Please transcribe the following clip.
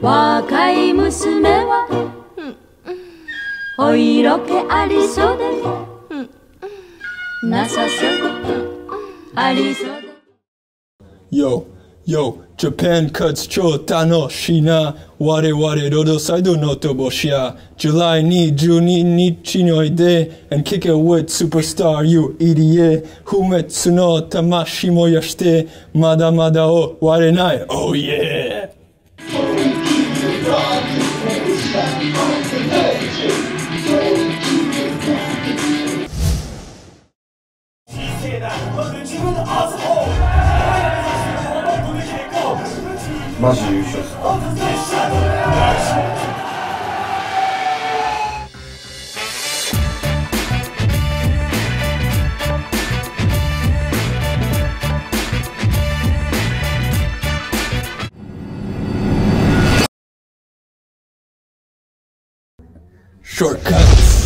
若い娘はお色気ありそうでなさそうありそうで Yo, Japan cuts 超楽しいな。我々ロードサイドの逃亡者。July 22日ので、and kick it with superstar Yu Irie。不滅の魂燃やして、まだまだ終われない。Oh yeah! Shortcuts.